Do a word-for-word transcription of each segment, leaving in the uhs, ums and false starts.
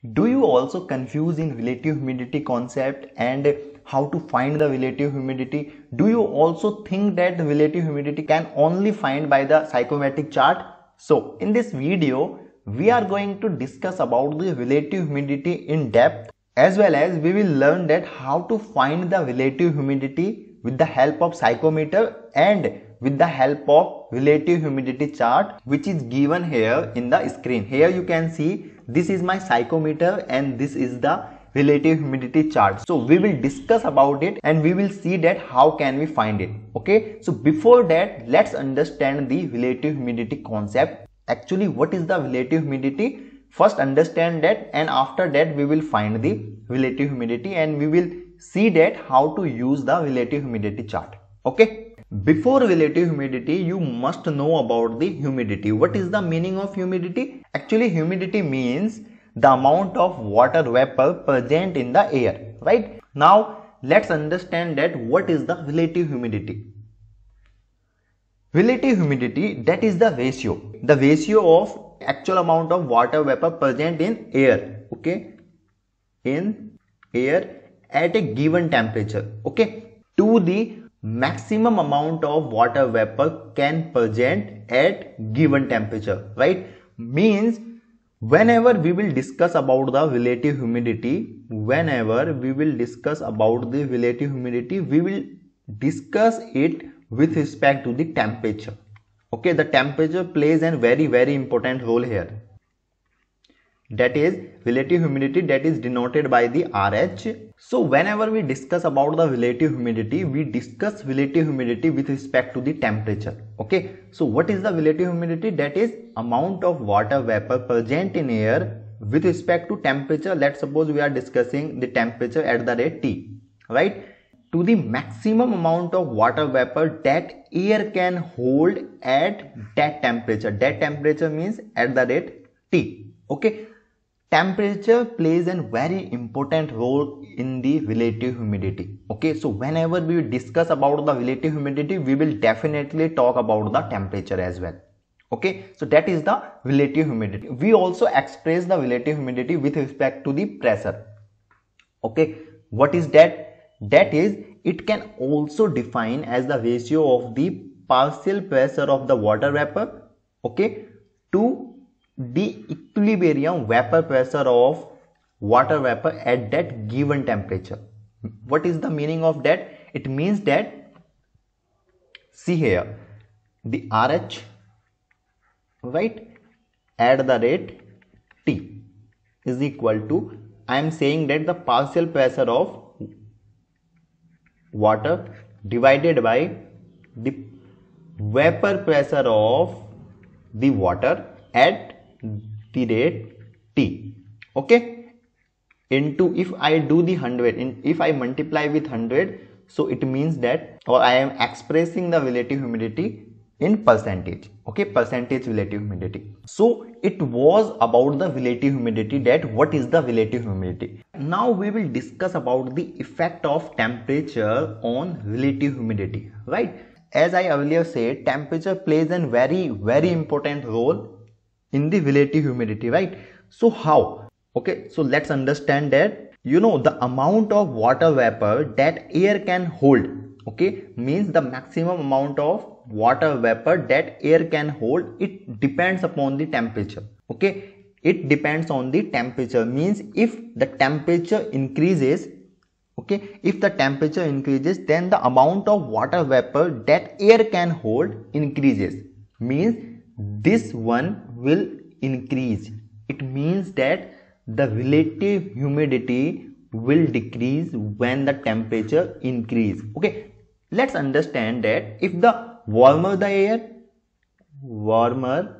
Do you also confuse in relative humidity concept and how to find the relative humidity? Do you also think that the relative humidity can only find by the psychrometric chart? So in this video, we are going to discuss about the relative humidity in depth, as well as we will learn that how to find the relative humidity with the help of psychrometer and with the help of relative humidity chart, which is given here in the screen. Here you can see this is my psychrometer and this is the relative humidity chart. So we will discuss about it and we will see that how can we find it. Okay, so before that, let's understand the relative humidity concept. Actually, what is the relative humidity? First understand that, and after that we will find the relative humidity and we will see that how to use the relative humidity chart. Okay. Before relative humidity, you must know about the humidity. What is the meaning of humidity? Actually, humidity means the amount of water vapor present in the air, right? Now, let's understand that what is the relative humidity. Relative humidity, that is the ratio. The ratio of actual amount of water vapor present in air, okay? In air at a given temperature, okay? To the maximum amount of water vapor can present at given temperature, right? Means whenever we will discuss about the relative humidity, whenever we will discuss about the relative humidity, we will discuss it with respect to the temperature. Okay, the temperature plays a very very important role here. That is relative humidity, that is denoted by the R H. So whenever we discuss about the relative humidity, we discuss relative humidity with respect to the temperature. Okay, so what is the relative humidity? That is amount of water vapor present in air with respect to temperature. Let's suppose we are discussing the temperature at the rate T, right? To the maximum amount of water vapor that air can hold at that temperature. That temperature means at the rate T. Okay. Temperature plays a very important role in the relative humidity. Okay, so whenever we discuss about the relative humidity, we will definitely talk about the temperature as well. Okay, so that is the relative humidity. We also express the relative humidity with respect to the pressure. Okay, what is that? That is, it can also define as the ratio of the partial pressure of the water vapor, okay, to the equilibrium vapor pressure of water vapor at that given temperature. What is the meaning of that? It means that, see here, the R H, right, at the rate T is equal to, I am saying that the partial pressure of water divided by the vapor pressure of the water at the rate T, okay, into, if I do the one hundred, in, if I multiply with one hundred, so it means that, or I am expressing the relative humidity in percentage, okay, percentage relative humidity. So it was about the relative humidity, that what is the relative humidity. Now we will discuss about the effect of temperature on relative humidity, right? As I earlier said, temperature plays a very very important role in the relative humidity, right? So how? Okay, so let's understand that, you know, the amount of water vapor that air can hold, okay, means the maximum amount of water vapor that air can hold, it depends upon the temperature. Okay, it depends on the temperature, means if the temperature increases, okay, if the temperature increases, then the amount of water vapor that air can hold increases, means this one will increase. It means that the relative humidity will decrease when the temperature increase. Okay, let's understand that if the warmer the air, warmer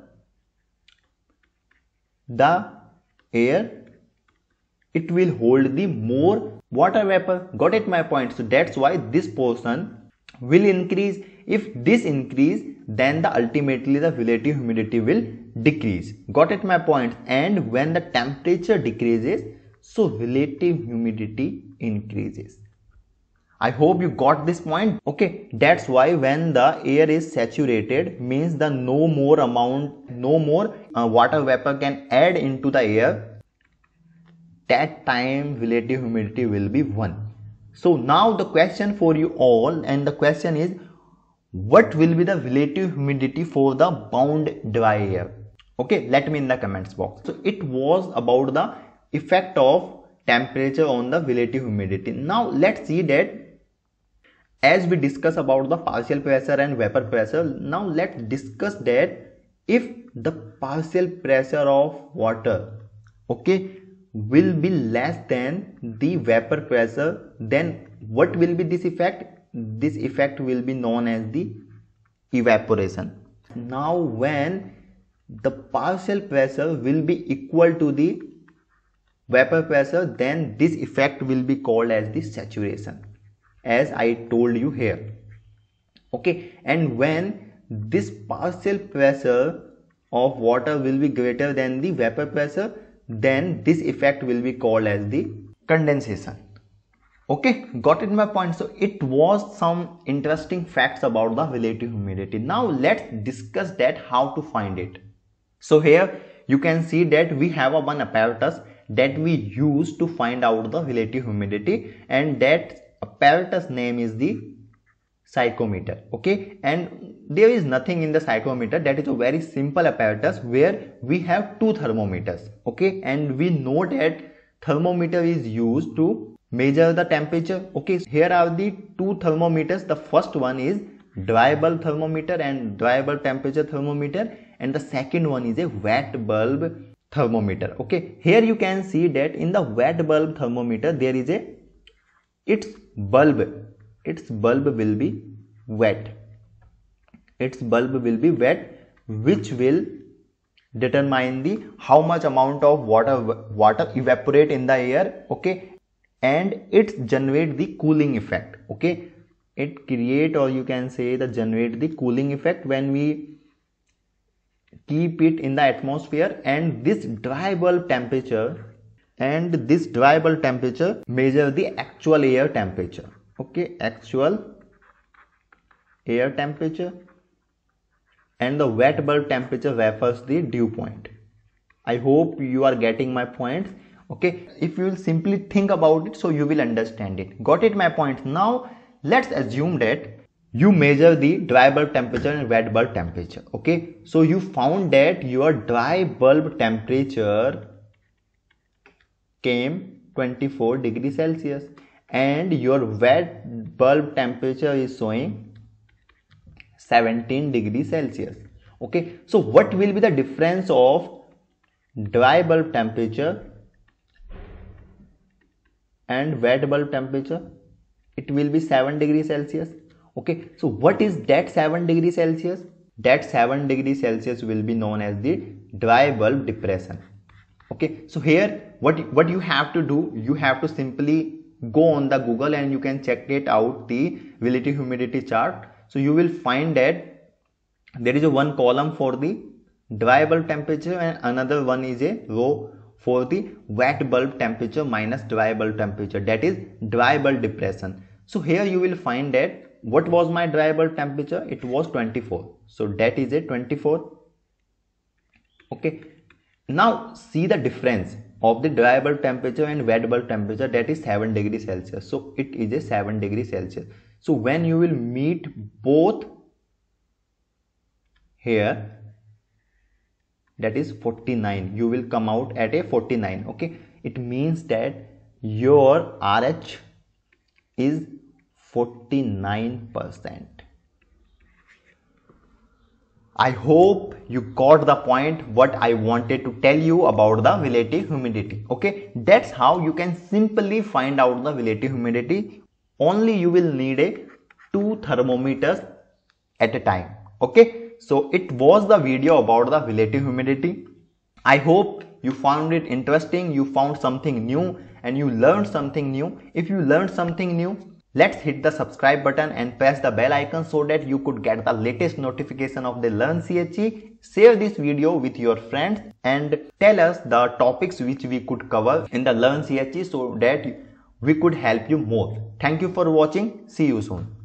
the air, it will hold the more water vapor. Got it my point? So that's why this portion will increase. If this increase, then the ultimately the relative humidity will decrease. Got it my point? And when the temperature decreases, so relative humidity increases. I hope you got this point. Okay, that's why when the air is saturated, means the no more amount, no more uh, water vapor can add into the air. that time relative humidity will be one. So now the question for you all, and the question is, what will be the relative humidity for the bound dry air? Okay, let me in the comments box. So it was about the effect of temperature on the relative humidity. Now let's see that as we discuss about the partial pressure and vapor pressure, now let's discuss that if the partial pressure of water, okay, will be less than the vapor pressure, then what will be this effect? This effect will be known as the evaporation. Now when the partial pressure will be equal to the vapor pressure, then this effect will be called as the saturation, as I told you here. Okay, and when this partial pressure of water will be greater than the vapor pressure, then this effect will be called as the condensation. Okay, got it my point? So it was some interesting facts about the relative humidity. Now let's discuss that how to find it. So here you can see that we have a one apparatus that we use to find out the relative humidity, and that apparatus name is the psychrometer. Okay, and there is nothing in the psychrometer. That is a very simple apparatus where we have two thermometers. Okay, and we know that thermometer is used to measure the temperature. Okay, here are the two thermometers. The first one is dry bulb thermometer and dry bulb temperature thermometer, and the second one is a wet bulb thermometer. Okay, here you can see that in the wet bulb thermometer there is a its bulb its bulb will be wet its bulb will be wet which will determine the how much amount of water water evaporate in the air. Okay, and it generate the cooling effect. Okay, it create, or you can say the generate the cooling effect when we keep it in the atmosphere. And this dry bulb temperature and this dry bulb temperature measure the actual air temperature. Okay, actual air temperature, and the wet bulb temperature refers the dew point. I hope you are getting my points. Okay, if you will simply think about it, so you will understand it. Got it my points? Now let's assume that you measure the dry bulb temperature and wet bulb temperature. Okay, so you found that your dry bulb temperature came twenty-four degrees Celsius and your wet bulb temperature is showing seventeen degrees Celsius. Okay, so what will be the difference of dry bulb temperature and wet bulb temperature? It will be seven degrees Celsius. Okay, so what is that seven degrees Celsius? That seven degrees Celsius will be known as the dry bulb depression. Okay, so here what what you have to do, you have to simply go on the Google and you can check it out, the relative humidity chart. So you will find that there is a one column for the dry bulb temperature and another one is a row for the wet bulb temperature minus dry bulb temperature, that is dry bulb depression. So here you will find that what was my dry bulb temperature? It was twenty-four. So that is a twenty-four. Okay, now see the difference of the dry bulb temperature and wet bulb temperature, that is seven degrees Celsius. So it is a seven degrees Celsius. So when you will meet both here, that is forty-nine, you will come out at a forty-nine. Okay, it means that your R H is forty-nine percent. I hope you got the point what I wanted to tell you about the relative humidity. Okay, that's how you can simply find out the relative humidity. Only you will need a two thermometers at a time. Okay, so it was the video about the relative humidity. I hope you found it interesting, you found something new and you learned something new. If you learned something new, let's hit the subscribe button and press the bell icon so that you could get the latest notification of the Learn C H E. Share this video with your friends and tell us the topics which we could cover in the Learn C H E so that we could help you more. Thank you for watching. See you soon.